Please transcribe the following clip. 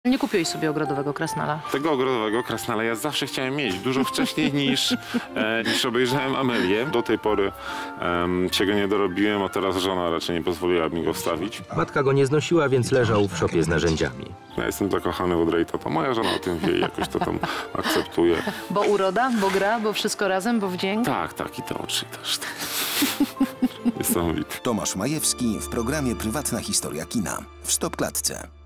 Nie kupiłeś sobie ogrodowego krasnala. Tego ogrodowego krasnala ja zawsze chciałem mieć, dużo wcześniej niż obejrzałem Amelię. Do tej pory się go nie dorobiłem, a teraz żona raczej nie pozwoliła mi go wstawić. Matka go nie znosiła, więc leżał w szopie z narzędziami. Ja jestem zakochany w Audrey'ta, to moja żona o tym wie i jakoś to tam akceptuje. Bo uroda, bo gra, bo wszystko razem, bo wdzięk? Tak, i te oczy też. Niesamowite. Tomasz Majewski w programie Prywatna historia kina w Stopklatce.